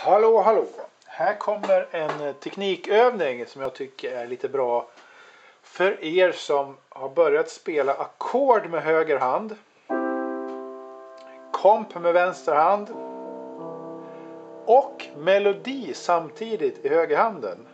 Hallå, hallå! Här kommer en teknikövning som jag tycker är lite bra för er som har börjat spela ackord med höger hand, komp med vänster hand och melodi samtidigt i höger handen.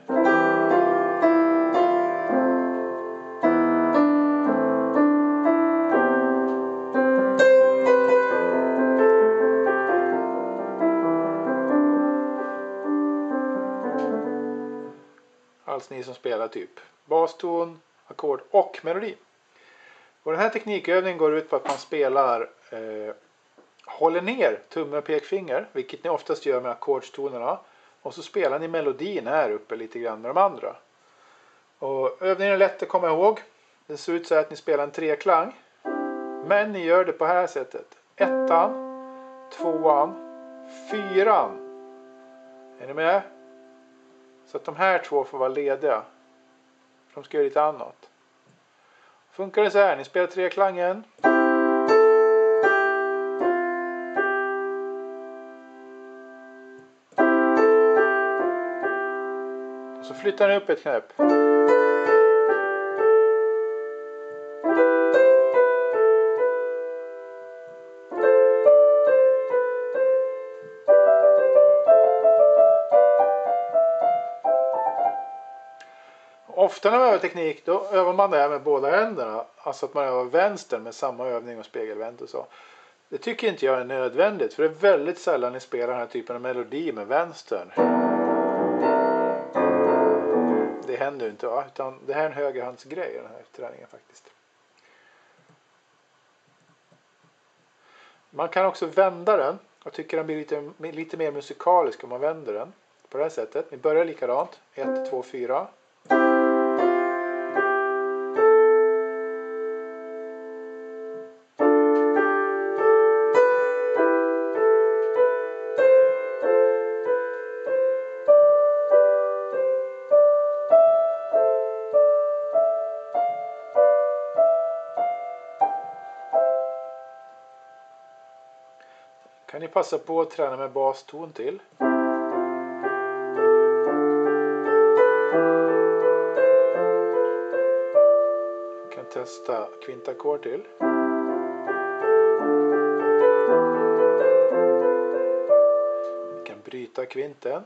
Alltså ni som spelar typ baston, ackord och melodi. Och den här teknikövningen går ut på att man spelar håller ner tumme och pekfinger, vilket ni oftast gör med ackordstonerna, och så spelar ni melodin här uppe lite grann med de andra. Och övningen är lätt att komma ihåg. Det ser ut så att ni spelar en treklang, men ni gör det på här sättet: ettan, tvåan, fyran. Är ni med? Så att de här två får vara lediga. De ska göra lite annat. Funkar det så här: ni spelar treklangen. Och så flyttar ni upp ett knäpp. Ofta när man övar teknik, då övar man det här med båda händerna. Alltså att man övar vänster med samma övning och spegelvänt och så. Det tycker inte jag är nödvändigt, för det är väldigt sällan ni spelar den här typen av melodi med vänstern. Det händer ju inte, va? Utan det här är en högerhandsgrej, den här träningen faktiskt. Man kan också vända den. Jag tycker den blir lite mer musikalisk om man vänder den på det här sättet. Ni börjar likadant. 1, 2, 4. Kan ni passa på att träna med baston till. Kan testa kvintackord till. Ni kan bryta kvinten.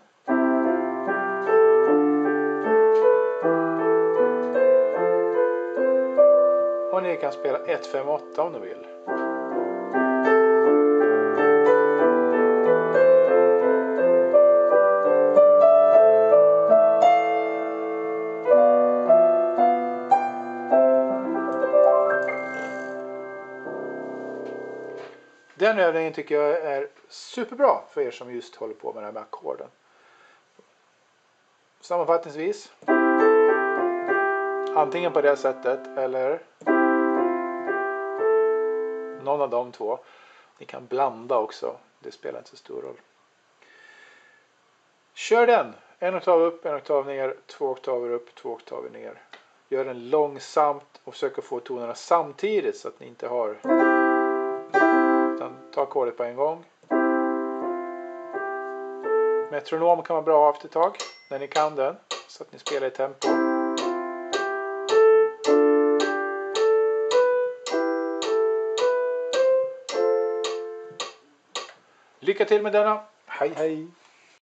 Och ni kan spela 1, 5, 8 om ni vill. Den övningen tycker jag är superbra för er som just håller på med det här med ackorden. Sammanfattningsvis. Antingen på det sättet eller någon av de två. Ni kan blanda också. Det spelar inte så stor roll. Kör den. En oktav upp, en oktav ner. 2 oktaver upp, 2 oktaver ner. Gör den långsamt och försök få tonerna samtidigt så att ni inte har... Ta ackordet på en gång. Metronom kan vara bra efter ett tag när ni kan den, så att ni spelar i tempo. Lycka till med denna. Hej hej!